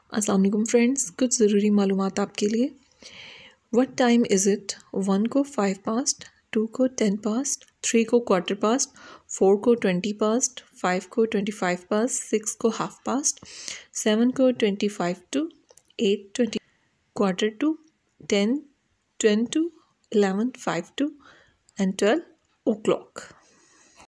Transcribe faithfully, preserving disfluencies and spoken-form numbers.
अस्सलाम वालेकुम फ्रेंड्स, कुछ ज़रूरी मालूमात आपके लिए। What time is it? One को फाइव पास्ट, टू को टेन पास्ट, थ्री को क्वार्टर पास्ट, फोर को ट्वेंटी पास्ट, फाइव को ट्वेंटी फाइव पास्ट, सिक्स को हाफ पास्ट, सेवन को twenty five to, eight twenty, quarter to, ten, ten to, eleven five to and twelve O clock.